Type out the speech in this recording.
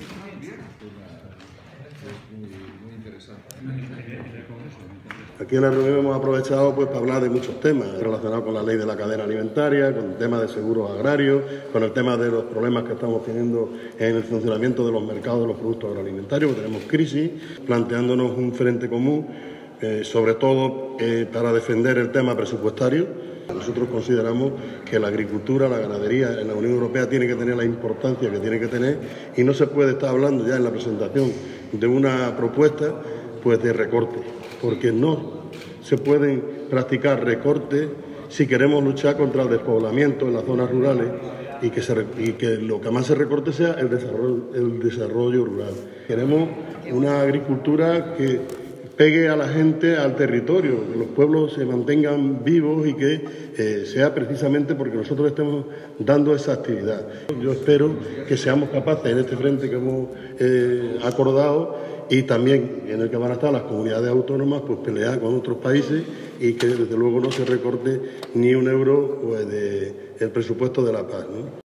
Muy interesante. Aquí en la reunión hemos aprovechado para hablar de muchos temas relacionados con la ley de la cadena alimentaria, con el tema de seguros agrarios, con el tema de los problemas que estamos teniendo en el funcionamiento de los mercados de los productos agroalimentarios, que tenemos crisis, planteándonos un frente común, sobre todo para defender el tema presupuestario. Nosotros consideramos que la agricultura, la ganadería en la Unión Europea tiene que tener la importancia que tiene que tener y no se puede estar hablando ya en la presentación de una propuesta pues de recorte, porque no se pueden practicar recortes si queremos luchar contra el despoblamiento en las zonas rurales y que lo que más se recorte sea el desarrollo rural. Queremos una agricultura que pegue a la gente, al territorio, que los pueblos se mantengan vivos y que sea precisamente porque nosotros estemos dando esa actividad. Yo espero que seamos capaces en este frente que hemos acordado y también en el que van a estar las comunidades autónomas, pues pelear con otros países y que desde luego no se recorte ni un euro pues, del presupuesto de la PAC, ¿no?